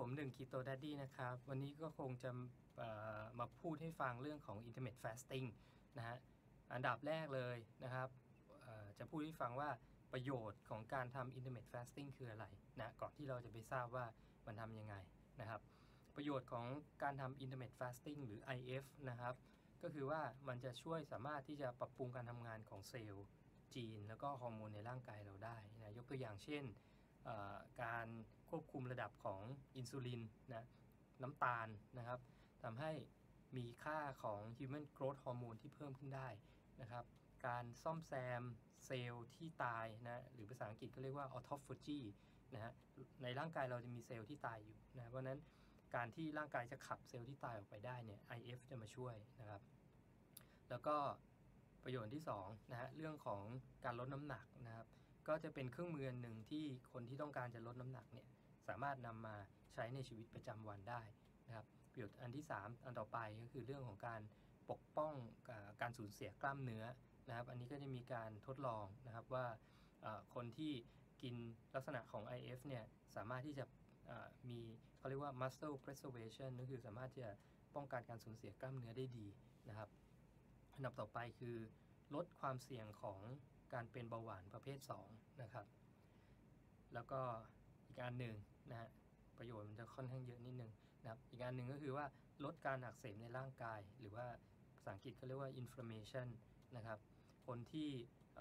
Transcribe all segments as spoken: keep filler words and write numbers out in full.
ผมหนึ่ง Keto Daddy นะครับวันนี้ก็คงจะมาพูดให้ฟังเรื่องของ Intermittent Fasting นะฮะอันดับแรกเลยนะครับจะพูดให้ฟังว่าประโยชน์ของการทำ Intermittent Fasting คืออะไรนะก่อนที่เราจะไปทราบว่ามันทำยังไงนะครับประโยชน์ของการทำ Intermittent Fasting หรือ ไอ เอฟ นะครับก็คือว่ามันจะช่วยสามารถที่จะปรับปรุงการทำงานของเซลล์จีนแล้วก็ฮอร์โมนในร่างกายเราได้นะยกตัวอย่างเช่นการควบคุมระดับของอินซูลินนะน้ำตาลนะครับทำให้มีค่าของ Human Growth Hormone ที่เพิ่มขึ้นได้นะครับการซ่อมแซมเซลล์ที่ตายนะหรือภาษาอังกฤษก็เรียกว่า autophagy นะฮะในร่างกายเราจะมีเซลล์ที่ตายอยู่นะเพราะนั้นการที่ร่างกายจะขับเซลล์ที่ตายออกไปได้เนี่ย ไอ เอฟ จะมาช่วยนะครับแล้วก็ประโยชน์ที่สองนะฮะเรื่องของการลดน้ำหนักนะครับก็จะเป็นเครื่องมือหนึ่งที่คนที่ต้องการจะลดน้ำหนักเนี่ยสามารถนำมาใช้ในชีวิตประจำวันได้นะครับประโยชน์อันที่สามอันต่อไปก็คือเรื่องของการปกป้องการสูญเสียกล้ามเนื้อนะครับอันนี้ก็จะมีการทดลองนะครับว่าคนที่กินลักษณะของ ไอ เอฟ เนี่ยสามารถที่จะมีเขาเรียกว่า muscle preservation ก็คือสามารถที่จะป้องกันการสูญเสียกล้ามเนื้อได้ดีนะครับอันดับต่อไปคือลดความเสี่ยงของการเป็นเบาหวานประเภทสองนะครับแล้วก็อีกอันหนึ่งนะฮะประโยชน์มันจะค่อนข้างเยอะนิดนึงนะครับอีกอันหนึ่งก็คือว่าลดการอักเสบในร่างกายหรือว่าภาษาอังกฤษเขาเรียกว่า inflammation นะครับคนที่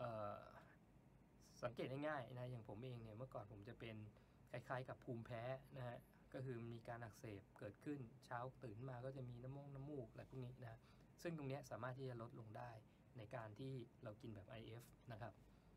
สังเกตง่ายๆนะอย่างผมเองเนี่ยเมื่อก่อนผมจะเป็นคล้ายๆกับภูมิแพ้นะฮะก็คือมีการอักเสบเกิดขึ้นเช้าตื่นมาก็จะมีน้ำมูกน้ำมูกอะไรพวกนี้นะซึ่งตรงนี้สามารถที่จะลดลงได้ในการที่เรากินแบบ ไอ เอฟ นะครับ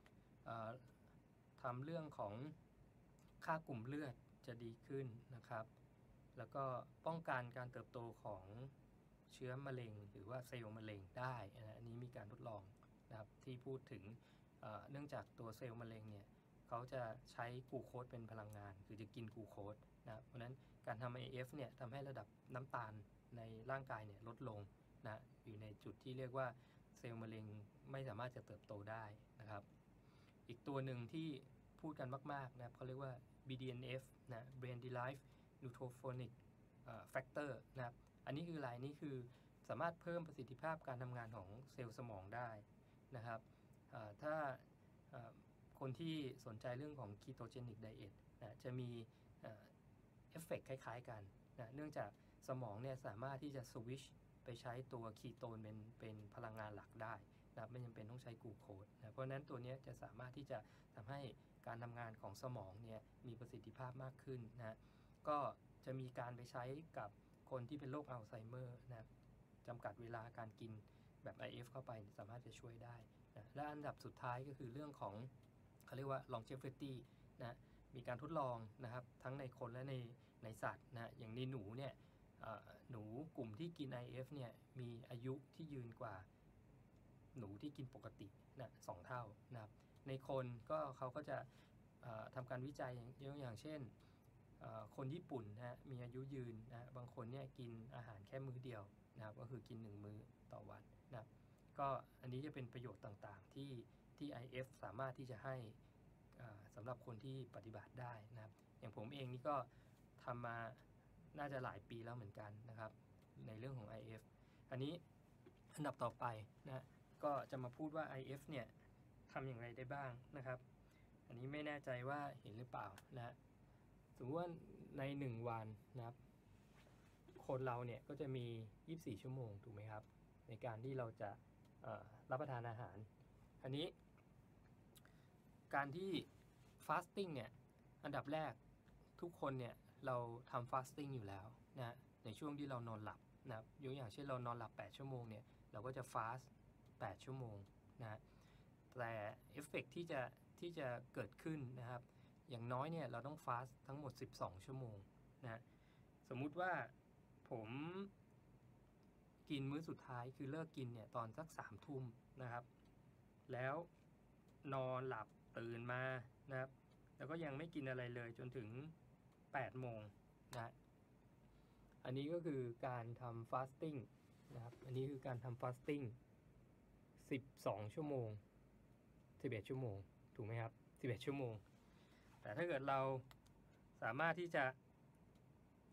ทำเรื่องของค่ากลุ่มเลือดจะดีขึ้นนะครับแล้วก็ป้องกันการเติบโตของเชื้อมะเร็งหรือว่าเซลล์มะเร็งได้นะอันนี้มีการทดลองนะครับที่พูดถึงเนื่องจากตัวเซลล์มะเร็งเนี่ยเขาจะใช้กลูโคสเป็นพลังงานคือจะกินกลูโคสนะเพราะฉะนั้นการทำ ไอ เอฟ เนี่ยทำให้ระดับน้ำตาลในร่างกายเนี่ยลดลงนะอยู่ในจุดที่เรียกว่าเซลล์มะเร็งไม่สามารถจะเติบโตได้นะครับอีกตัวหนึ่งที่พูดกันมากๆนะเขาเรียกว่า บี ดี เอ็น เอฟ นะ Brain Derived Neurotrophic Factor นะครับอันนี้คืออะไรนี่คือสามารถเพิ่มประสิทธิภาพการทำงานของเซลล์สมองได้นะครับถ้าคนที่สนใจเรื่องของ Ketogenic Diet นะจะมีเอฟเฟกต์คล้ายๆกันนะเนื่องจากสมองเนี่ยสามารถที่จะสวิชไปใช้ตัวคีโตนเป็นเป็นพลังงานหลักได้นะไม่จำเป็นต้องใช้กลูโคสนะเพราะนั้นตัวนี้จะสามารถที่จะทำให้การทำงานของสมองเนี่ยมีประสิทธิภาพมากขึ้นนะก็จะมีการไปใช้กับคนที่เป็นโรคอัลไซเมอร์นะจำกัดเวลาการกินแบบ ไอ เอฟ เข้าไปสามารถจะช่วยได้นะและอันดับสุดท้ายก็คือเรื่องของเขาเรียกว่า longevity นะมีการทดลองนะครับทั้งในคนและในในสัตว์นะอย่างในหนูเนี่ยหนูกลุ่มที่กิน ไอ เอฟ เนี่ยมีอายุที่ยืนกว่าหนูที่กินปกตินะสองเท่านะครับในคนก็เขาก็จะทำการวิจัยอย่างอย่างเช่นคนญี่ปุ่นนะมีอายุยืนนะบางคนเนี่ยกินอาหารแค่มื้อเดียวนะครับก็คือกินหนึ่งมื้อต่อวันนะครับก็อันนี้จะเป็นประโยชน์ต่างๆที่ที่ ไอ เอฟ สามารถที่จะให้สำหรับคนที่ปฏิบัติได้นะครับอย่างผมเองนี่ก็ทำมาน่าจะหลายปีแล้วเหมือนกันนะครับในเรื่องของ ไอ เอฟ อันนี้อันดับต่อไปนะก็จะมาพูดว่า ไอ เอฟ เนี่ยทำอย่างไรได้บ้างนะครับอันนี้ไม่แน่ใจว่าเห็นหรือเปล่านะสมมติว่าในหนึ่งวันนะครับคนเราเนี่ยก็จะมียี่สิบสี่ชั่วโมงถูกไหมครับในการที่เราจะรับประทานอาหารอันนี้การที่ fasting เนี่ยอันดับแรกทุกคนเนี่ยเราทำ fasting อยู่แล้วนะในช่วงที่เรานอนหลับนะครับยกอย่างเช่นเรานอนหลับแปดชั่วโมงเนี่ยเราก็จะ fast แปดชั่วโมงนะแต่เอฟเฟกต์ที่จะที่จะเกิดขึ้นนะครับอย่างน้อยเนี่ยเราต้อง fast ทั้งหมดสิบสองชั่วโมงนะสมมุติว่าผมกินมื้อสุดท้ายคือเลิกกินเนี่ยตอนสักสามทุ่มนะครับแล้วนอนหลับตื่นมานะครับแล้วก็ยังไม่กินอะไรเลยจนถึงแปดโมงนะอันนี้ก็คือการทำ fasting นะครับอันนี้คือการทำ fasting สิบสองชั่วโมงสิบเอ็ดชั่วโมงถูกไหมครับสิบเอ็ดชั่วโมงแต่ถ้าเกิดเราสามารถที่จะ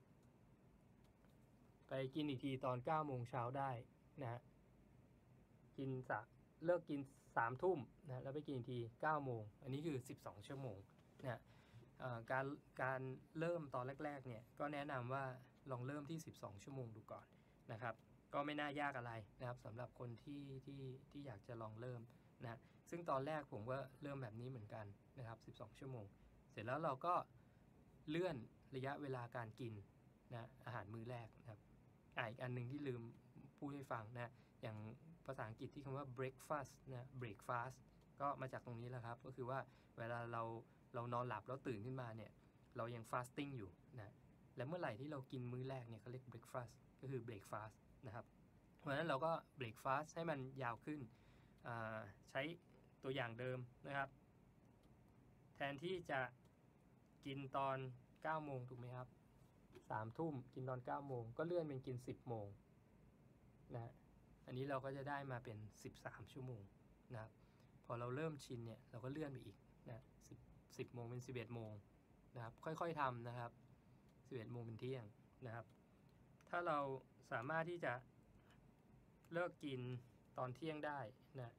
ไปกินอีกทีตอนเก้าโมงเช้าได้นะฮะกินสะเลิกกินสามทุ่มนะแล้วไปกินอีกทีเก้าโมงอันนี้คือสิบสองชั่วโมงนะการการเริ่มตอนแรกๆเนี่ยก็แนะนำว่าลองเริ่มที่สิบสองชั่วโมงดูก่อนนะครับก็ไม่น่ายากอะไรนะครับสำหรับคนที่ที่ที่อยากจะลองเริ่มนะซึ่งตอนแรกผมก็เริ่มแบบนี้เหมือนกันนะครับสิบสองชั่วโมงเสร็จแล้วเราก็เลื่อนระยะเวลาการกินนะอาหารมื้อแรกนะครับอ่าอีกอันนึงที่ลืมพูดให้ฟังนะอย่างภาษาอังกฤษที่คำว่า breakfast นะ breakfast ก็มาจากตรงนี้แหละครับก็คือว่าเวลาเราเรานอนหลับแล้วตื่นขึ้นมาเนี่ยเรายัง fasting อยู่นะและเมื่อไหร่ที่เรากินมื้อแรกเนี่ยเขาเรียก breakfast ก็คือ breakfast นะครับเพราะฉะนั้นเราก็ breakfast ให้มันยาวขึ้นใช้ตัวอย่างเดิมนะครับแทนที่จะกินตอนเก้าโมงถูกไหมครับสามทุ่มกินตอนเก้าโมงก็เลื่อนเป็นกินสิบโมงนะอันนี้เราก็จะได้มาเป็นสิบสามชั่วโมงนะครับพอเราเริ่มชินเนี่ยเราก็เลื่อนไปอีกนะสิบ สิบโมงเป็นสิบเอ็ดโมงนะครับค่อยๆทำนะครับสิบเอ็ดโมงเป็นเที่ยงนะครับถ้าเราสามารถที่จะเลิกกินตอนเที่ยงได้นะ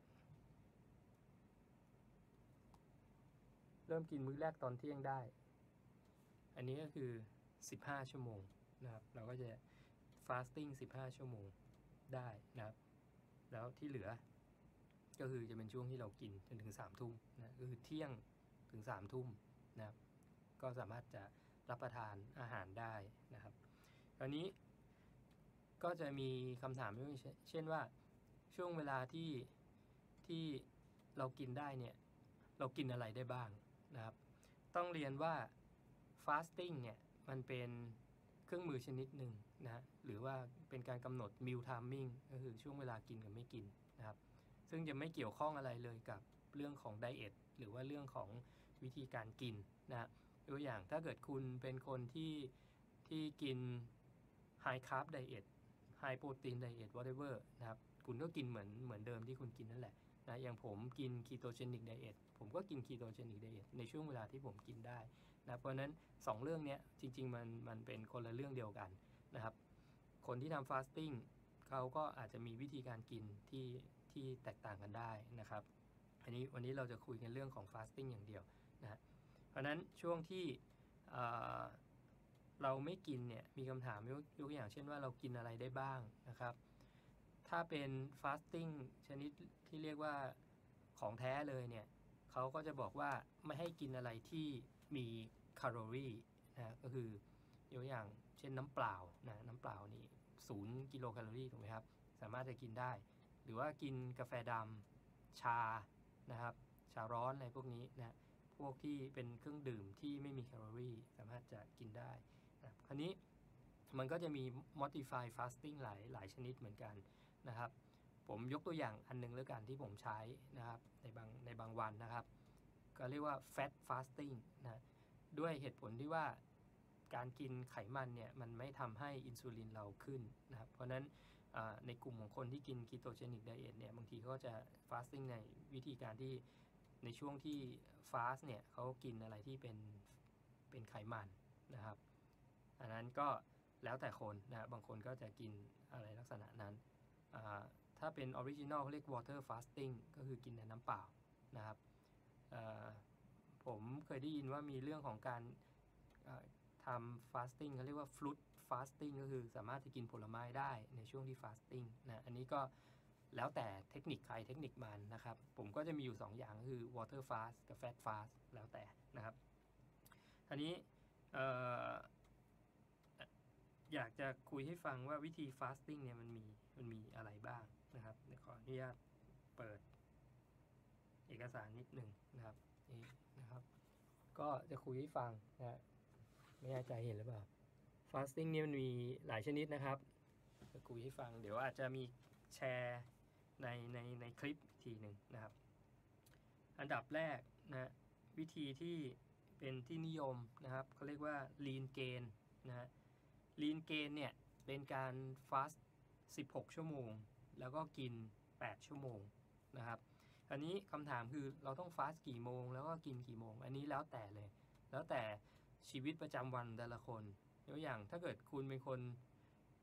เริ่มกินมื้อแรกตอนเที่ยงได้อันนี้ก็คือสิบห้าชั่วโมงนะครับเราก็จะ fasting สิบห้าชั่วโมงได้นะครับแล้วที่เหลือก็คือจะเป็นช่วงที่เรากินจนถึงสามทุ่มนะก็คือเที่ยงถึงสามทุ่มนะครับก็สามารถจะรับประทานอาหารได้นะครับคราวนี้ก็จะมีคำถามเช่นว่าช่วงเวลาที่ที่เรากินได้เนี่ยเรากินอะไรได้บ้างนะครับต้องเรียนว่า fasting เนี่ยมันเป็นเครื่องมือชนิดหนึ่งนะหรือว่าเป็นการกำหนด meal timing ก็คือช่วงเวลากินกับไม่กินนะครับซึ่งจะไม่เกี่ยวข้องอะไรเลยกับเรื่องของไดเอทหรือว่าเรื่องของวิธีการกินนะตัวอย่างถ้าเกิดคุณเป็นคนที่ที่กิน high carb diet high protein diet whatever นะครับคุณก็กินเหมือนเหมือนเดิมที่คุณกินนั่นแหละนะอย่างผมกิน ketogenic diet ผมก็กิน ketogenic diet ในช่วงเวลาที่ผมกินได้นะเพราะนั้นสองเรื่องนี้จริงๆมันมันเป็นคนละเรื่องเดียวกันนะครับคนที่ทำ fasting เขาก็อาจจะมีวิธีการกินที่ที่แตกต่างกันได้นะครับอันนี้วันนี้เราจะคุยกันเรื่องของ fasting อย่างเดียวนะเพราะนั้นช่วงที่เราไม่กินเนี่ยมีคำถามยกยกอย่างเช่นว่าเรากินอะไรได้บ้างนะครับถ้าเป็น fasting ชนิดที่เรียกว่าของแท้เลยเนี่ยเขาก็จะบอกว่าไม่ให้กินอะไรที่มีแคลอรี่นะก็คือยกอย่างเช่นน้ำเปล่านะน้ำเปล่านี่ศูนย์กิโลแคลอรี่ถูกไหมครับสามารถจะกินได้หรือว่ากินกาแฟดำชานะครับชาร้อนอะไรพวกนี้นะพวกที่เป็นเครื่องดื่มที่ไม่มีแคลอรี่สามารถจะกินได้นะคราวนี้มันก็จะมี modify fasting หลายหลายชนิดเหมือนกันนะครับผมยกตัวอย่างอันนึงแล้วกันที่ผมใช้นะครับในบางในบางวันนะครับก็เรียกว่า fat fasting นะด้วยเหตุผลที่ว่าการกินไขมันเนี่ยมันไม่ทำให้อินซูลินเราขึ้นนะครับเพราะนั้นในกลุ่มของคนที่กิน ketogenic diet เนี่ยบางทีเขาจะ fasting ในวิธีการที่ในช่วงที่ fast เนี่ยเขากินอะไรที่เป็นเป็นไขมันนะครับอันนั้นก็แล้วแต่คนนะบางคนก็จะกินอะไรลักษณะนั้นถ้าเป็นออริจินอลเขาเรียก water fasting ก็คือกินแต่น้ำเปล่านะครับผมเคยได้ยินว่ามีเรื่องของการทำ fasting เขาเรียกว่า fruit fasting ก็คือสามารถจะกินผลไม้ได้ในช่วงที่ fasting นะอันนี้ก็แล้วแต่เทคนิคใครเทคนิคมันนะครับผมก็จะมีอยู่สองอย่างก็คือ water fast กับ fat fast แล้วแต่นะครับอันนี้อยากจะคุยให้ฟังว่าวิธี fasting เนี่ยมันมีมันมีอะไรบ้างนะครับขออนุญาตเปิดเอกสารนิดหนึ่งนะครับนี่นะครับก็จะคุยให้ฟังนะไม่แน่ใจเห็นหรือเปล่า fasting นี่มันมีหลายชนิดนะครับจะคุยให้ฟังเดี๋ยวอาจจะมีแชร์ในในในคลิปทีหนึ่งนะครับอันดับแรกนะวิธีที่เป็นที่นิยมนะครับเขาเรียกว่า lean gain นะฮะ lean gain เนี่ยเป็นการ fast สิบหกชั่วโมงแล้วก็กินแปดชั่วโมงนะครับอันนี้คำถามคือเราต้อง fast กี่โมงแล้วก็กินกี่โมงอันนี้แล้วแต่เลยแล้วแต่ชีวิตประจำวันแต่ละคนยกอย่างถ้าเกิดคุณเป็นคนท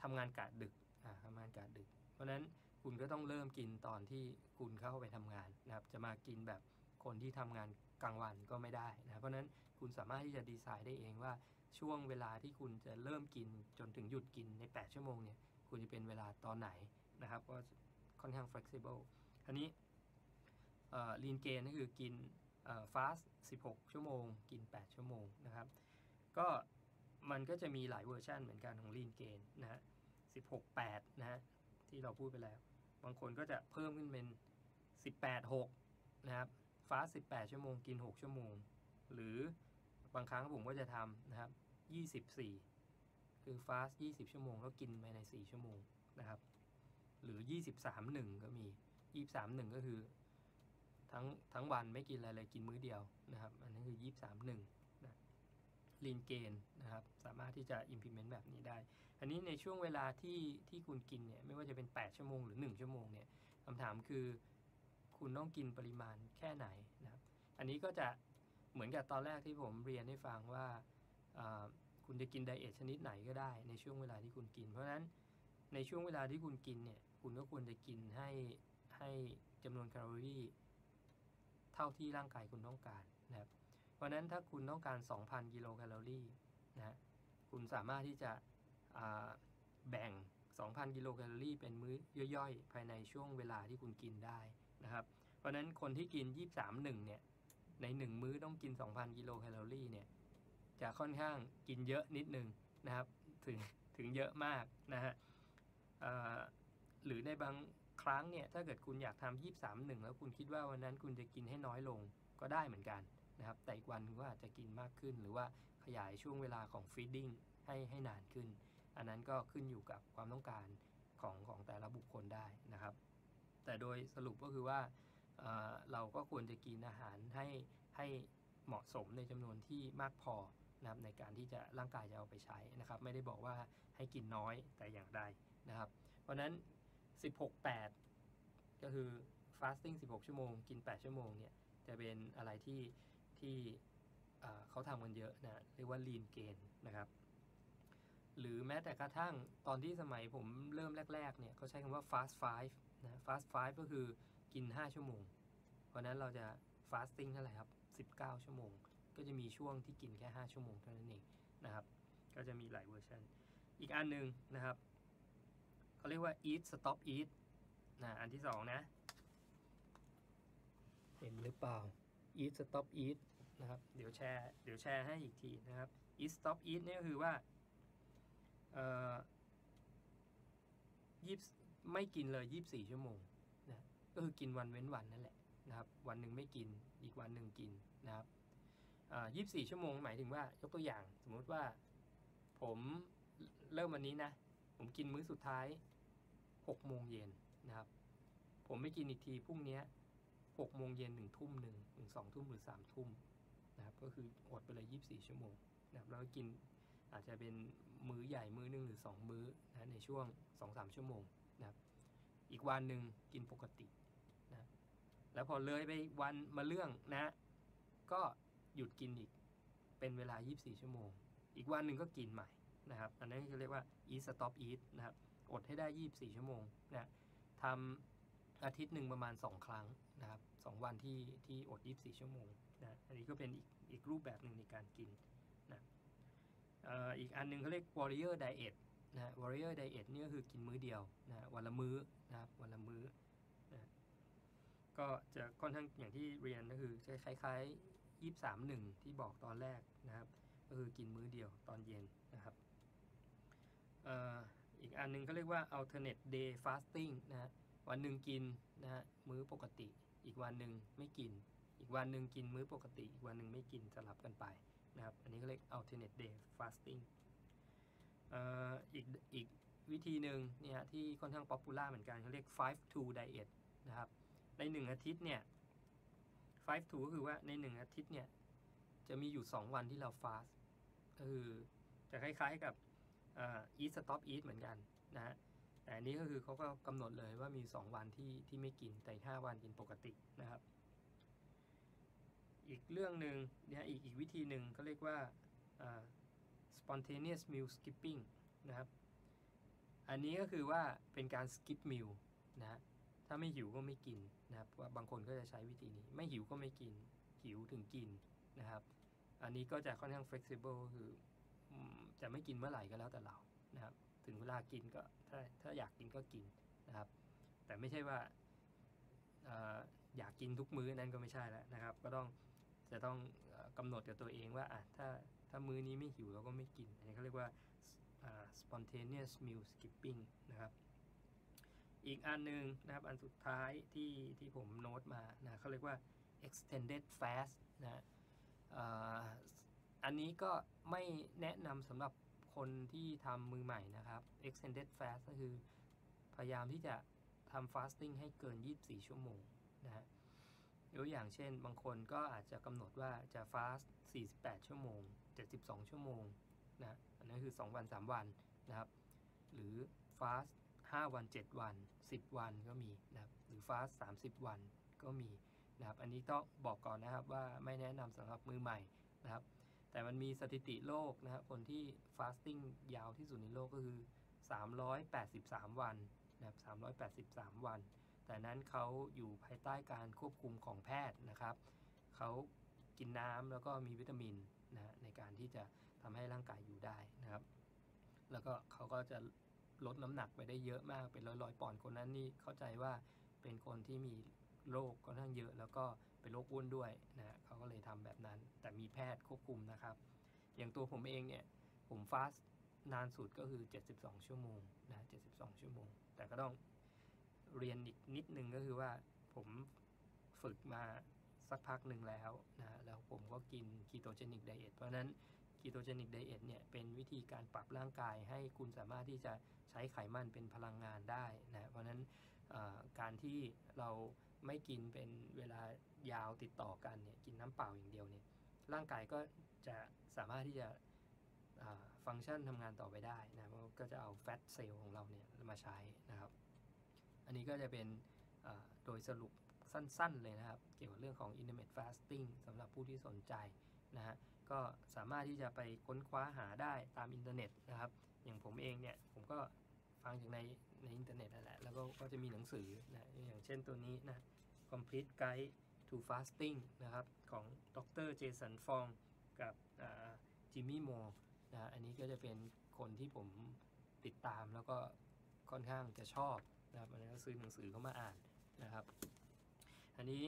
ทำงานกะดึกทำงานกะดึกเพราะนั้นคุณก็ต้องเริ่มกินตอนที่คุณเข้าไปทำงานนะครับจะมากินแบบคนที่ทำงานกลางวันก็ไม่ได้นะเพราะนั้นคุณสามารถที่จะดีไซน์ได้เองว่าช่วงเวลาที่คุณจะเริ่มกินจนถึงหยุดกินในแปดชั่วโมงเนี่ยคุณจะเป็นเวลาตอนไหนนะครับก็ค่อนข้าง flexible อันนี้เอ่อ lean gain ก็คือกินเอ่อ fast สิบหกชั่วโมงกินแปดชั่วโมงนะครับก็มันก็จะมีหลายเวอร์ชันเหมือนกันของ lean gain นะฮะสิบหก แปดนะฮะที่เราพูดไปแล้วบางคนก็จะเพิ่มขึ้นเป็นสิบแปด หกนะครับ fast สิบแปดชั่วโมงกินหกชั่วโมงหรือบางครั้งผมก็จะทำนะครับยี่สิบสี่ คือ fast ยี่สิบชั่วโมงแล้วกินภายในสี่ชั่วโมงนะครับหรือยี่สิบสาม หนึ่งก็มียี่สิบสาม หนึ่งก็คือทั้งทั้งวันไม่กินอะไรเลยกินมื้อเดียวนะครับอันนี้คือยี่สิบสาม หนึ่งนะ lean gain นะครับสามารถที่จะ implement แบบนี้ได้อันนี้ในช่วงเวลาที่ที่คุณกินเนี่ยไม่ว่าจะเป็นแปดชั่วโมงหรือหนึ่งชั่วโมงเนี่ยคำถามคือคุณต้องกินปริมาณแค่ไหนนะครับอันนี้ก็จะเหมือนกับตอนแรกที่ผมเรียนให้ฟังว่าคุณจะกินไดเอทชนิดไหนก็ได้ในช่วงเวลาที่คุณกินเพราะฉะนั้นในช่วงเวลาที่คุณกินเนี่ยคุณก็ควรจะกินให้ให้จำนวนแคลอรี่เท่าที่ร่างกายคุณต้องการนะครับเพราะฉะนั้นถ้าคุณต้องการ สองพัน กิโลแคลอรี่นะคุณสามารถที่จะแบ่ง สองพัน กิโลแคลอรี่เป็นมื้อย่อยๆภายในช่วงเวลาที่คุณกินได้นะครับเพราะฉะนั้นคนที่กิน ยี่สิบสาม หนึ่งเนี่ยในหนึ่งมื้อต้องกิน สองพัน กิโลแคลอรี่เนี่ยจะค่อนข้างกินเยอะนิดนึงนะครับถึงถึงเยอะมากนะฮะหรือในบางครั้งเนี่ยถ้าเกิดคุณอยากทำ ยี่สิบสาม หนึ่งแล้วคุณคิดว่าวันนั้นคุณจะกินให้น้อยลงก็ได้เหมือนกันนะครับแต่อีกวันนึงก็อาจจะกินมากขึ้นหรือว่าขยายช่วงเวลาของ feeding ให้ให้นานขึ้นอันนั้นก็ขึ้นอยู่กับความต้องการของของแต่ละบุคคลได้นะครับแต่โดยสรุปก็คือว่า เอ่อ เราก็ควรจะกินอาหารให้ให้เหมาะสมในจำนวนที่มากพอนะครับในการที่จะร่างกายจะเอาไปใช้นะครับไม่ได้บอกว่าให้กินน้อยแต่อย่างใดนะครับเพราะนั้น สิบหก แปด ก็คือ fasting สิบหก ชั่วโมงกินแปดชั่วโมงเนี่ยจะเป็นอะไรที่ที่เขาทำกันเยอะนะเรียกว่า lean gain นะครับหรือแม้แต่กระทั่งตอนที่สมัยผมเริ่มแรกๆเนี่ยเขาใช้คำว่า fast five นะ fast five ก็คือกินห้าชั่วโมงเพราะนั้นเราจะ fasting เท่าไหร่ครับสิบเก้าชั่วโมงก็จะมีช่วงที่กินแค่ห้าชั่วโมงเท่านั้นเองนะครับก็จะมีหลายเวอร์ชันอีกอันนึงนะครับเขาเรียกว่า eat stop eat นะอันที่สองนะเห็นหรือเปล่า eat stop eat นะครับเดี๋ยวแชร์เดี๋ยวแชร์ให้อีกทีนะครับ eat stop eat นี่ก็คือว่าเอ่อยี่ไม่กินเลยยี่สิบสี่ชั่วโมงนะก็คือกินวันเว้นวันนั่นแหละนะครับวันหนึ่งไม่กินอีกวันหนึ่งกินนะครับยี่สิบสี่ชั่วโมงหมายถึงว่ายกตัวอย่างสมมุติว่าผมเริ่มวันนี้นะผมกินมื้อสุดท้ายหกโมงเย็นนะครับผมไม่กินอีกทีพรุ่งนี้หกโมงเย็นถึงทุ่มหนึ่งถึงสองทุ่มหรือสามทุ่มนะครับก็คืออดไปเลยยี่สิบสี่ชั่วโมงนะครับแล้วกินอาจจะเป็นมื้อใหญ่มื้อนึงหรือสองมื้อนะในช่วง สองถึงสาม ชั่วโมงนะครับอีกวันหนึ่งกินปกตินะแล้วพอเลยไปวันมาเรื่องนะก็หยุดกินอีกเป็นเวลายี่สิบสี่ชั่วโมงอีกวันหนึ่งก็กินใหม่นะครับอันนั้นเขาเรียกว่า eat stop eat นะครับอดให้ได้ยี่สิบสี่ชั่วโมงนะทำอาทิตย์หนึ่งประมาณสองครั้งนะครับสองวันที่ที่อดยี่สิบสี่ชั่วโมงนะอันนี้ก็เป็นอีกอีกรูปแบบหนึ่งในการกินนะอีกอันนึงเขาเรียก warrior diet นะ warrior diet นี่ก็คือกินมื้อเดียวนะวันละมื้อนะครับวันละมื้อนะก็จะค่อนข้างอย่างที่เรียนก็คือจะคล้ายๆยี่สิบสาม หนึ่งที่บอกตอนแรกนะครับก็คือกินมื้อเดียวตอนเย็นนะครับอีกอันนึงเขาเรียกว่า alternate day fasting นะฮะวันหนึ่งกินนะฮะมื้อปกติอีกวันหนึ่งไม่กินอีกวันหนึ่งกินมื้อปกติอีกวันหนึ่งไม่กินสลับกันไปนะครับอันนี้เขาเรียก alternate day fasting อีกอีกวิธีหนึ่งเนี่ยที่ค่อนข้างป๊อปปูล่าเหมือนกันเขาเรียก five two diet นะครับในหนึ่งอาทิตย์เนี่ย five two ก็คือว่าในหนึ่งอาทิตย์เนี่ยจะมีอยู่สองวันที่เรา fast ก็คือจะคล้ายๆกับ eat stop eat เหมือนกันนะฮะแต่อันนี้ก็คือเขาก็กำหนดเลยว่ามีสองวันที่ที่ไม่กินแต่ห้าวันกินปกตินะครับอีกเรื่องหนึ่งเนี่ยอีกอีกวิธีหนึ่งเขาเรียกว่า spontaneous meal skipping นะครับอันนี้ก็คือว่าเป็นการ skip meal นะถ้าไม่หิวก็ไม่กินนะครับว่าบางคนก็จะใช้วิธีนี้ไม่หิวก็ไม่กินหิวถึงกินนะครับอันนี้ก็จะค่อนข้าง flexible คือจะไม่กินเมื่อไหร่ก็แล้วแต่เรานะครับถึงเวลากินก็ถ้าถ้าอยากกินก็กินนะครับแต่ไม่ใช่ว่าอยากกินทุกมื้อนั้นก็ไม่ใช่แล้วนะครับก็ต้องจะต้องกำหนดกับตัวเองว่าอ่ะถ้าถ้ามื้อนี้ไม่หิวเราก็ไม่กินอันนี้เขาเรียกว่า spontaneous meal skipping นะครับอีกอันนึงนะครับอันสุดท้ายที่ที่ผมโน้ตมานะเขาเรียกว่า extended fast นะอันนี้ก็ไม่แนะนำสำหรับคนที่ทำมือใหม่นะครับ extended fast ก็คือพยายามที่จะทำ fasting ให้เกินยี่สิบสี่ชั่วโมงนะฮะยกอย่างเช่นบางคนก็อาจจะกำหนดว่าจะ fast สี่สิบแปดชั่วโมงเจ็ดสิบสองชั่วโมงนะอันนั้นคือสองวันสามวันนะครับหรือ fast ห้าวันเจ็ดวันสิบวันก็มีนะครับหรือ fast สามสิบวันก็มีนะครับอันนี้ต้องบอกก่อนนะครับว่าไม่แนะนำสำหรับมือใหม่นะครับแต่มันมีสถิติโลกนะครับคนที่ fasting ยาวที่สุดในโลกก็คือสามร้อยแปดสิบสามวันนะครับสามร้อยแปดสิบสามวันแต่นั้นเขาอยู่ภายใต้การควบคุมของแพทย์นะครับเขากินน้ำแล้วก็มีวิตามินนะในการที่จะทำให้ร่างกายอยู่ได้นะครับแล้วก็เขาก็จะลดน้ำหนักไปได้เยอะมากเป็นร้อยๆปอนด์คนนั้นนี่เข้าใจว่าเป็นคนที่มีโรคค่อนข้างเยอะแล้วก็เป็นโรคอ้วนด้วยนะเขาก็เลยทำแบบนั้นแต่มีแพทย์ควบคุมนะครับอย่างตัวผมเองเนี่ยผมฟาสต์นานสุดก็คือเจ็ดสิบสองชั่วโมงนะเจ็ดสิบสองชั่วโมงแต่ก็ต้องเรียนอีกนิดนึงก็คือว่าผมฝึกมาสักพักหนึ่งแล้วนะแล้วผมก็กิน ketogenic diet เพราะนั้น ketogenic diet เนี่ยเป็นวิธีการปรับร่างกายให้คุณสามารถที่จะใช้ไขมันเป็นพลังงานได้นะเพราะนั้นการที่เราไม่กินเป็นเวลายาวติดต่อกันเนี่ยกินน้ำเปล่าอย่างเดียวเนี่ยร่างกายก็จะสามารถที่จะฟังก์ชันทำงานต่อไปได้นะก็จะเอาแฟตเซลล์ของเราเนี่ยมาใช้นะครับอันนี้ก็จะเป็นโดยสรุปสั้นๆเลยนะครับเกี่ยวกับเรื่องของ intermittent fasting สำหรับผู้ที่สนใจนะฮะก็สามารถที่จะไปค้นคว้าหาได้ตามอินเทอร์เน็ตนะครับอย่างผมเองเนี่ยผมก็ฟังจากในในอินเทอร์เน็ตนั่นแหละแล้วก็ก็จะมีหนังสือนะอย่างเช่นตัวนี้นะ complete guide to fasting นะครับของดรเจสันฟองกับจิมมี่โมนะอันนี้ก็จะเป็นคนที่ผมติดตามแล้วก็ค่อนข้างจะชอบนะครับอันนี้ก็ซื้อหนังสือเข้ามาอ่านนะครับอันนี้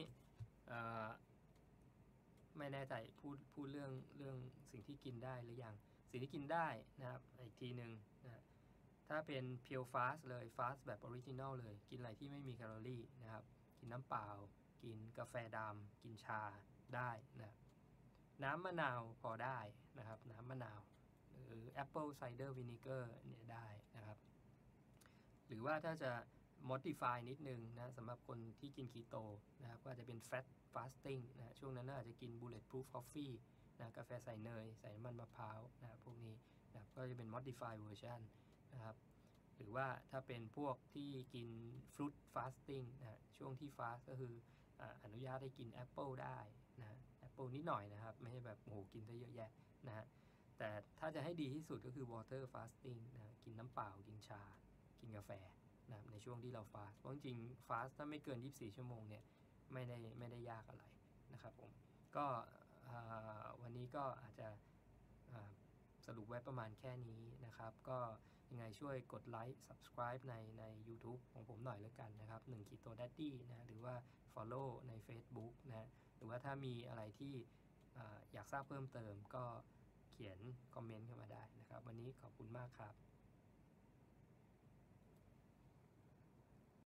ไม่แน่ใจพูดพูดเรื่องเรื่องสิ่งที่กินได้หรือยังสิ่งที่กินได้นะครับอีกทีหนึ่งนะถ้าเป็น pure fast เลย fast แบบ original เลยกินอะไรที่ไม่มีแคลอรี่นะครับกินน้ำเปล่ากินกาแฟดำกินชาได้นะน้ำมะนาวพอได้นะครับน้ำมะนาวหรือ apple cider vinegar เนี่ยได้นะครับหรือว่าถ้าจะ modify นิดนึงนะสำหรับคนที่กินคีโตนะครับก็อาจจะเป็น fat fasting นะช่วงนั้นอาจจะกิน bulletproof coffee นะกาแฟใส่เนยใส่น้ำมันมะพร้าวนะพวกนี้นะก็จะเป็น modify version นะครับหรือว่าถ้าเป็นพวกที่กิน fruit fasting นะช่วงที่ fast ก็คืออนุญาตให้กินแอปเปิลได้นะแอปเปิลนิดหน่อยนะครับไม่ใช่แบบโอ้โหกินได้เยอะแยะนะฮะแต่ถ้าจะให้ดีที่สุดก็คือ water fasting นะกินน้ำเปล่ากินชากินกาแฟนะในช่วงที่เรา fast เพราะจริง fast ถ้าไม่เกินยี่สิบสี่ชั่วโมงเนี่ยไม่ได้ไม่ได้ยากอะไรนะครับผมก็วันนี้ก็อาจจะสรุปไว้ประมาณแค่นี้นะครับก็ยังไงช่วยกดไลค์ subscribe ในใน YouTube ของผมหน่อยแล้วกันนะครับหนึ่ง Keto Daddy นะหรือว่า follow ใน Facebook นะหรือว่าถ้ามีอะไรที่อยากทราบเพิ่มเติมก็เขียนคอมเมนต์เข้ามาได้นะครับวันนี้ขอบคุณมากครับ